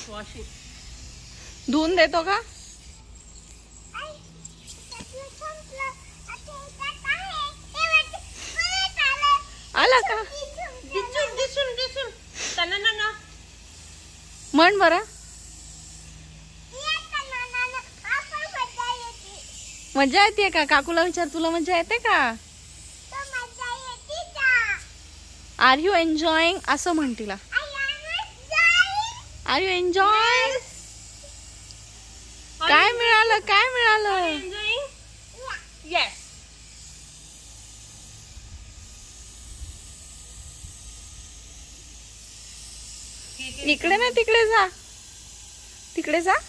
Washing. धुवून देतो का? आला का? दिसून दिसून दिसून तननन म्हण बरं. मजा येते का? काकूला विचार, तुला मजा येते का? आर यू एन्जॉयिंग असं म्हण तिला. Are you enjoy? काय मिळालं? काय मिळालं? एन्जॉयिंग. येस. इकडे ना, तिकडे जा. तिकडे जा.